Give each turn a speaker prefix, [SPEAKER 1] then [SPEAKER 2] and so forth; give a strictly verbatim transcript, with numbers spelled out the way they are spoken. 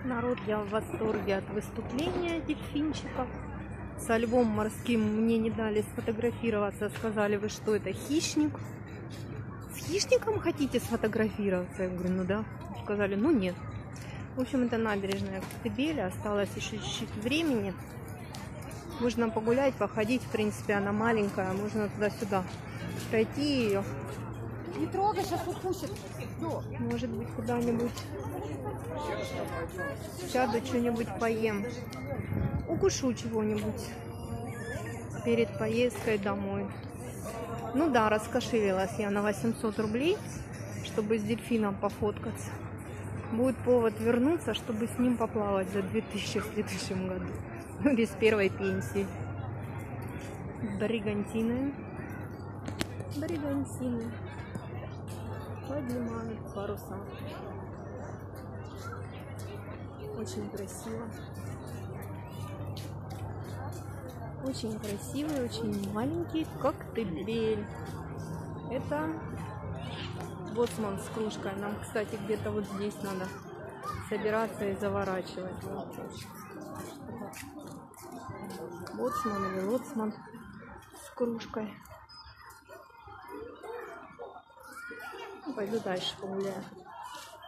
[SPEAKER 1] Народ, я в восторге от выступления дельфинчиков. Со львом морским мне не дали сфотографироваться. Сказали, вы что, это хищник? С хищником хотите сфотографироваться? Я говорю, ну да. Сказали, ну нет. В общем, это набережная Коктебеля. Осталось еще чуть-чуть времени. Можно погулять, походить. В принципе, она маленькая. Можно туда-сюда пройти ее.
[SPEAKER 2] Не трогай, сейчас укусит.
[SPEAKER 1] Может быть, куда-нибудь сяду, что-нибудь поем. Укушу чего-нибудь перед поездкой домой. Ну да, раскошелилась я на восемьсот рублей, чтобы с дельфином пофоткаться. Будет повод вернуться, чтобы с ним поплавать за две тысячи в следующем году. Без первой пенсии. Бригантины. Бригантины. Поднимают паруса. Очень красиво. Очень красивый, очень маленький Коктебель. Это боцман с кружкой. Нам, кстати, где-то вот здесь надо собираться и заворачивать. Боцман или лоцман с кружкой. Пойду дальше погуляю.